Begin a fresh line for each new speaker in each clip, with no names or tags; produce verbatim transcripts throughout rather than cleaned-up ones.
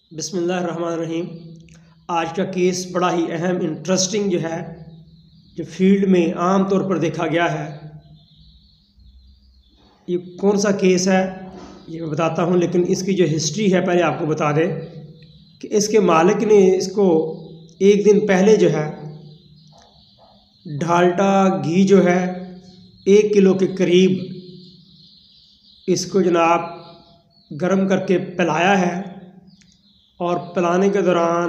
बिस्मिल्लाहिर्रहमानिर्रहीम। आज का केस बड़ा ही अहम इंटरेस्टिंग जो है, जो फील्ड में आम तौर पर देखा गया है। ये कौन सा केस है ये मैं बताता हूँ, लेकिन इसकी जो हिस्ट्री है पहले आपको बता दें कि इसके मालिक ने इसको एक दिन पहले जो है डाल्डा घी जो है एक किलो के करीब इसको जनाब गर्म करके पिलाया है, और पिलाने के दौरान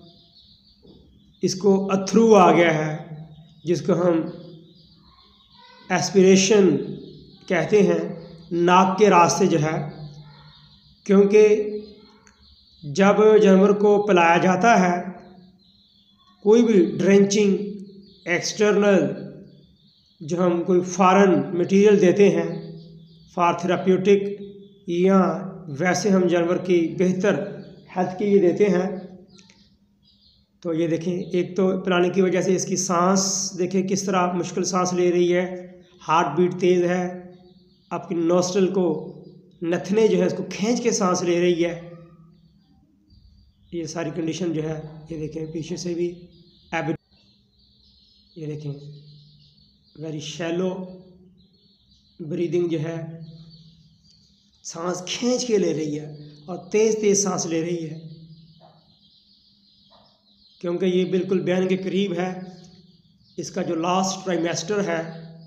इसको अथरू आ गया है, जिसको हम एस्पिरेशन कहते हैं, नाक के रास्ते जो है। क्योंकि जब जानवर को पिलाया जाता है कोई भी ड्रेंचिंग एक्सटर्नल, जो हम कोई फॉरेन मटेरियल देते हैं फॉर थेराप्यूटिक, या वैसे हम जानवर की बेहतर हेल्थ के लिए देते हैं, तो ये देखें, एक तो पिलाने की वजह से इसकी सांस देखें किस तरह मुश्किल सांस ले रही है, हार्ट बीट तेज़ है, आपकी नोस्ट्रल को नथने जो है उसको खींच के सांस ले रही है। ये सारी कंडीशन जो है, ये देखें पीछे से भी एबिट, ये देखें वेरी शैलो ब्रीदिंग जो है, सांस खींच के ले रही है और तेज़ तेज़ सांस ले रही है, क्योंकि ये बिल्कुल बयान के करीब है। इसका जो लास्ट ट्राइमेस्टर है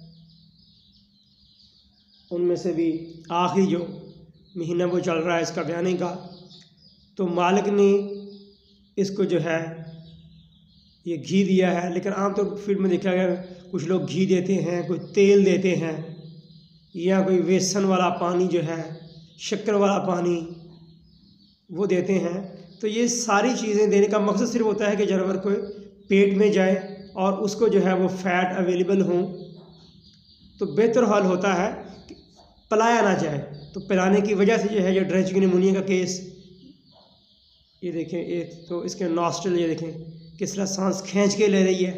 उनमें से भी आखिरी जो महीना वो चल रहा है इसका बयाने का, तो मालिक ने इसको जो है ये घी दिया है। लेकिन आमतौर पर फील्ड में देखा गया कुछ लोग घी देते हैं, कोई तेल देते हैं, या कोई बेसन वाला पानी जो है, शक्कर वाला पानी वो देते हैं। तो ये सारी चीज़ें देने का मकसद सिर्फ होता है कि जानवर को पेट में जाए और उसको जो है वो फैट अवेलेबल हों, तो बेहतर हाल होता है कि पिलाया ना जाए। तो पिलाने की वजह से जो है, जो ड्रेंचिंग निमोनिया का केस, ये देखें, एक तो इसके नॉस्ट्रल ये देखें किस तरह सांस खींच के ले रही है,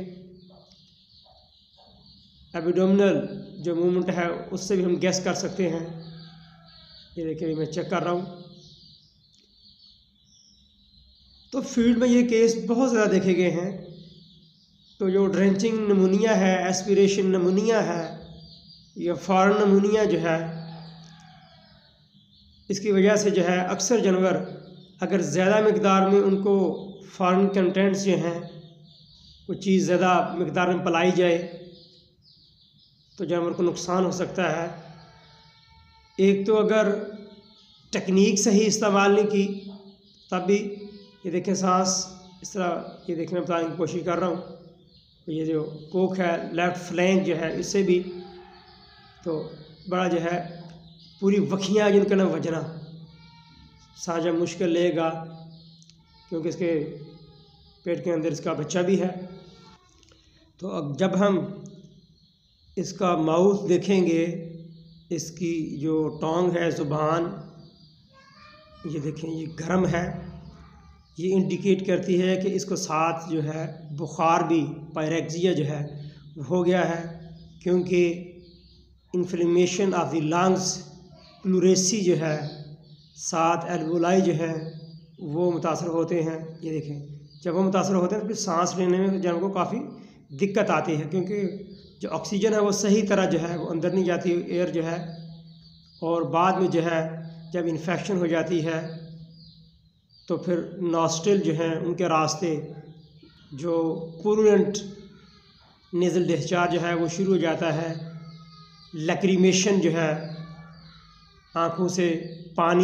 एब्डोमिनल जो मूवमेंट है उससे भी हम गैस कर सकते हैं। ये देखिए मैं चेक कर रहा हूँ, तो फील्ड में ये केस बहुत ज़्यादा देखे गए हैं। तो जो ड्रेंचिंग नमूनिया है, एस्पिरेशन नमूनिया है, या फॉरेन नमूनिया जो है, इसकी वजह से जो है अक्सर जानवर अगर ज़्यादा मकदार में उनको फॉरेन कंटेंट्स जो हैं, कोई चीज़ ज़्यादा मकदार में पिलाई जाए तो जानवर को नुकसान हो सकता है। एक तो अगर टेक्निक सही इस्तेमाल नहीं की तब भी, ये देखें सांस इस तरह, ये देखने बताने की कोशिश कर रहा हूँ, ये जो कोक है लेफ़्ट फ्लैंक जो है, इससे भी तो बड़ा जो है पूरी वखियाँ जिनका ना वजना सांस जब मुश्किल लेगा, क्योंकि इसके पेट के अंदर इसका बच्चा भी है। तो अब जब हम इसका माउथ देखेंगे, इसकी जो टोंग है, ज़ुबान, ये देखें ये गर्म है, ये इंडिकेट करती है कि इसको साथ जो है बुखार भी, पायरेक्सिया जो है हो गया है, क्योंकि inflammation of the lungs, pleurisy जो है, साथ एल्वोलाई जो है वो मुतासर होते हैं। ये देखें जब वो मुतासर होते हैं तो फिर सांस लेने में जानवर को काफ़ी दिक्कत आती है, क्योंकि जो ऑक्सीजन है वो सही तरह जो है वो अंदर नहीं जाती एयर जो है, और बाद में जो है जब इन्फेक्शन हो जाती है तो फिर नॉस्ट्रल जो हैं उनके रास्ते जो पुरुलेंट नेज़ल डिस्चार्ज जो है वो शुरू हो जाता है, लैक्रिमेशन जो है, आँखों से पानी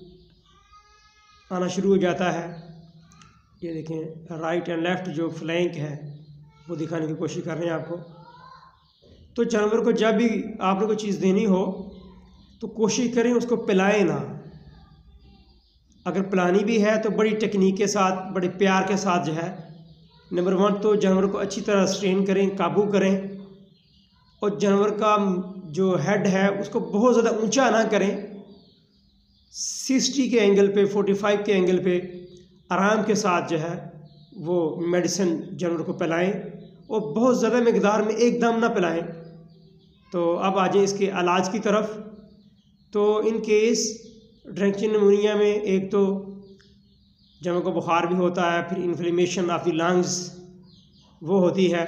आना शुरू हो जाता है। ये देखें राइट एंड लेफ़्ट जो फ्लैंक है वो दिखाने की कोशिश कर रहे हैं आपको। तो जानवर को जब भी आपने कोई चीज़ देनी हो तो कोशिश करें उसको पिलाएं ना। अगर पिलानी भी है तो बड़ी टेक्निक के साथ, बड़े प्यार के साथ जो है, नंबर वन तो जानवर को अच्छी तरह स्ट्रेन करें, काबू करें, और जानवर का जो हेड है उसको बहुत ज़्यादा ऊंचा ना करें, सिक्सटी के एंगल पे, फोर्टी फाइव के एंगल पे आराम के साथ जो है वो मेडिसिन जानवर को पिलाएं, और बहुत ज़्यादा मकदार में एकदम ना पिलाएं। तो अब आ जाए इसके इलाज की तरफ। तो इन केस ड्रेंचिंग निमोनिया में एक तो जानवर को बुखार भी होता है, फिर इन्फ्लेमेशन ऑफ द लंग्स वो होती है।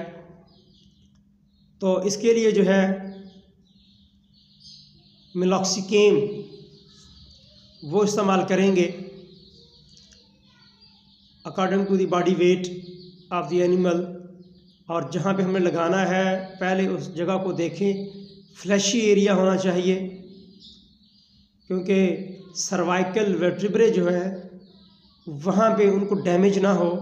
तो इसके लिए जो है मिलॉक्सिकेम वो इस्तेमाल करेंगे according to the body weight of the animal. और जहाँ पे हमें लगाना है पहले उस जगह को देखें, फ्लैशी एरिया होना चाहिए, क्योंकि सर्वाइकल वर्टिब्रे जो है वहाँ पे उनको डैमेज ना हो।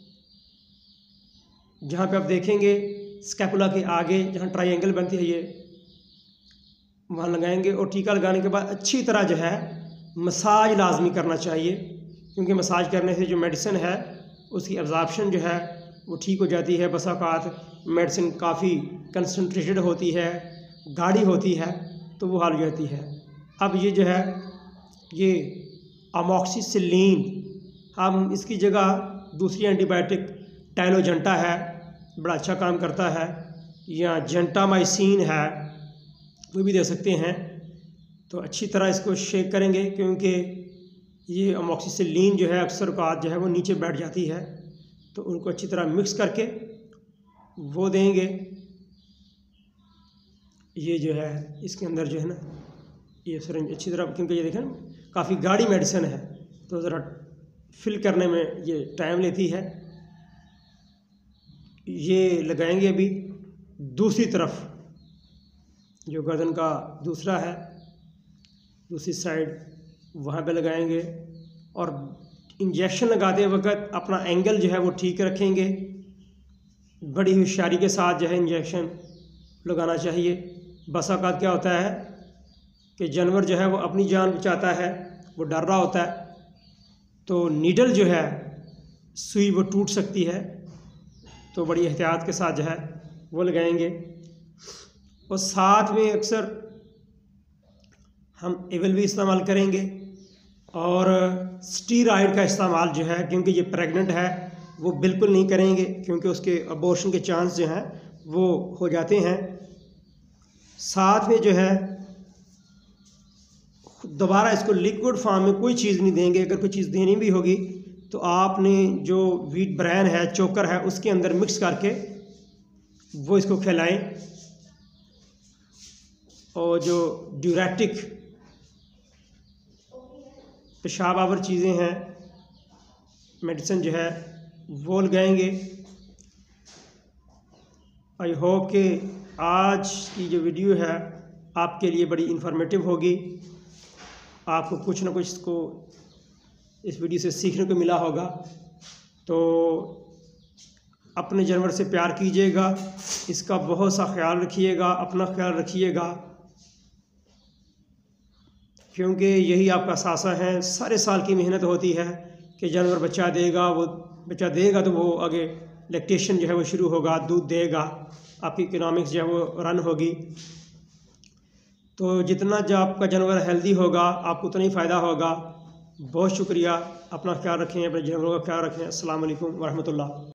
जहाँ पे आप देखेंगे स्कैपुला के आगे जहाँ ट्रायंगल बनती है ये वहाँ लगाएंगे। और टीका लगाने के बाद अच्छी तरह जो है मसाज लाजमी करना चाहिए, क्योंकि मसाज करने से जो मेडिसिन है उसकी एब्जॉर्प्शन जो है वो ठीक हो जाती है। बसा औक़ात मेडिसिन काफ़ी कंसनट्रेटेड होती है, गाढ़ी होती है, तो वो हाल हो जाती है। अब ये जो है ये अमॉक्सिसिलिन, हम इसकी जगह दूसरी एंटीबायोटिक टाइलोजेंटा है, बड़ा अच्छा काम करता है, या जेंटामाइसिन है वो भी दे सकते हैं। तो अच्छी तरह इसको शेक करेंगे, क्योंकि ये अमॉक्सिसिलिन जो है अक्सर औक़ात जो है वो नीचे बैठ जाती है, तो उनको अच्छी तरह मिक्स करके वो देंगे। ये जो है इसके अंदर जो है ना ये सिरिंज अच्छी तरह, क्योंकि ये देखें ना काफ़ी गाढ़ी मेडिसिन है तो ज़रा फिल करने में ये टाइम लेती है। ये लगाएंगे अभी दूसरी तरफ, जो गर्दन का दूसरा है दूसरी साइड वहाँ पे लगाएंगे। और इंजेक्शन लगाते वक्त अपना एंगल जो है वो ठीक रखेंगे, बड़ी होशियारी के साथ जो है इंजेक्शन लगाना चाहिए। बसा औक़ात क्या होता है कि जानवर जो है वो अपनी जान बचाता है, वो डर रहा होता है, तो नीडल जो है सुई वो टूट सकती है, तो बड़ी एहतियात के साथ जो है वो लगाएंगे। और साथ में अक्सर हम एवल भी इस्तेमाल करेंगे और स्टीरॉयड का इस्तेमाल जो है, क्योंकि ये प्रेग्नेंट है, वो बिल्कुल नहीं करेंगे, क्योंकि उसके अबॉर्शन के चांस जो हैं वो हो जाते हैं। साथ में जो है दोबारा इसको लिक्विड फॉर्म में कोई चीज़ नहीं देंगे। अगर कोई चीज़ देनी भी होगी तो आपने जो वीट ब्रान है, चोकर है, उसके अंदर मिक्स करके वो इसको खिलाएं। और जो ड्यूरेटिक पेशाब आवर चीज़ें हैं, मेडिसिन जो है वो लगाएंगे। आई होप कि आज की जो वीडियो है आपके लिए बड़ी इंफॉर्मेटिव होगी, आपको कुछ ना कुछ इसको इस वीडियो से सीखने को मिला होगा। तो अपने जानवर से प्यार कीजिएगा, इसका बहुत सा ख्याल रखिएगा, अपना ख्याल रखिएगा, क्योंकि यही आपका सासा है। सारे साल की मेहनत होती है कि जानवर बच्चा देगा, वो बच्चा देगा तो वो आगे लैक्टेशन जो है वो शुरू होगा, दूध देगा, आपकी इकोनॉमिक्स जो है वो रन होगी। तो जितना जो आपका जानवर हेल्दी होगा आपको उतना ही फ़ायदा होगा। बहुत शुक्रिया, अपना ख्याल रखें, अपने जानवरों का ख्याल रखें। अस्सलाम वालेकुम वरहमतुल्लाह।